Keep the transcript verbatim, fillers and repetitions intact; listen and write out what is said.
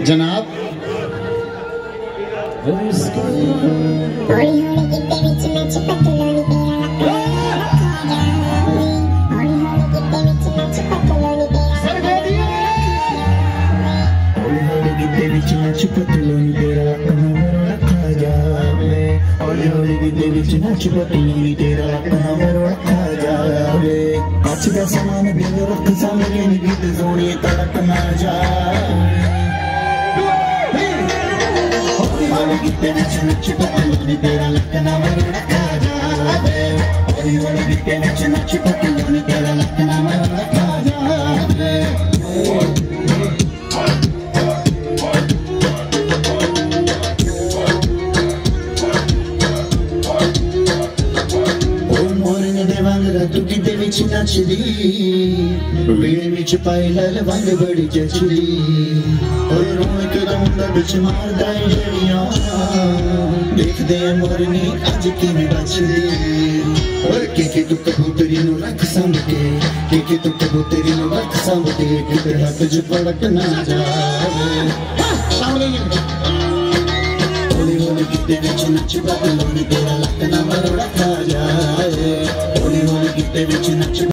जनाब सामान दिल रख सामने गीत सोनी तड़क ना जाए हौली गीते नच नच पतलूनी तेरा लकना मरोड़ा खा जाए हौली हौली गीते नच नच पतलूनी तेरा लकना मरोड़ा खा जाए तुकी दे विच नचदी वीणे विच पाई लाल वंग बड़ी जचदी ओए रौनक रौंदा विच मारदा जड़ियां देखदे मोरनी अज किवें बचदी ओए के के तू कबूतरी नूं रख संभ के के के तू कबूतरी नूं रख संभ के किते हाथ च पड़क ना जावे हौली हौली गीते विच नच बदलूनी तेरा लकना मरोड़ा खा जाए हौली हौली गीते विच नच